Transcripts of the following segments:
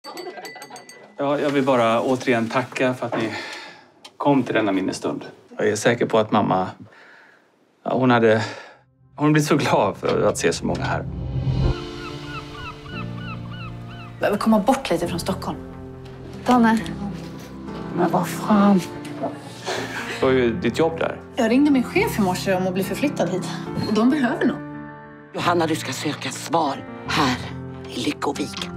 Ja, jag vill bara återigen tacka för att ni kom till denna minnesstund. Jag är säker på att mamma... Ja, hon blir så glad för att se så många här. Jag behöver komma bort lite från Stockholm. Danne. Men vad fan? Du har ju ditt jobb där. Jag ringde min chef i morse om att bli förflyttad hit. Och de behöver någon. Johanna, du ska söka svar här i Lyckovik.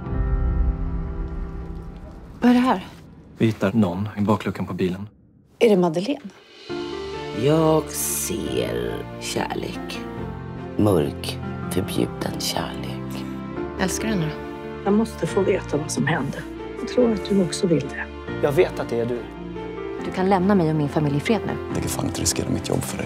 Vad är det här? Vi hittar någon i bakluckan på bilen. Är det Madeleine? Jag ser kärlek. Mörk, förbjuden kärlek. Älskar du henne då? Jag måste få veta vad som hände. Jag tror att du också vill det. Jag vet att det är du. Du kan lämna mig och min familj i fred nu. Jag kan fan inte riskera mitt jobb för dig.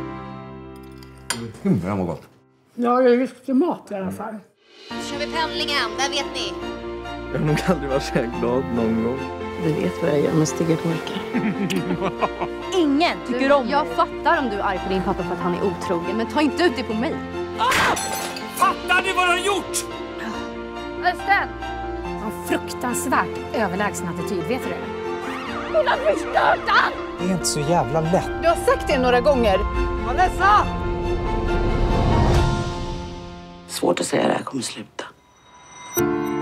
Det var gott. Ja, det är riktig mat i alla fall. Kör vi pendlingen, där vet ni. Jag har nog aldrig varit så här glad någon gång. Du vet vad jag gör med stygga pojkar. Ingen tycker om Jag fattar om du är arg på din pappa för att han är otrogen, men ta inte ut det på mig. Fattar ni vad han har gjort? Östen! En fruktansvärt överlägsen attityd, vet du det? Hon har förstört allt! Det är inte så jävla lätt. Du har sagt det några gånger. Vanessa! Svårt att säga hur det här kommer sluta.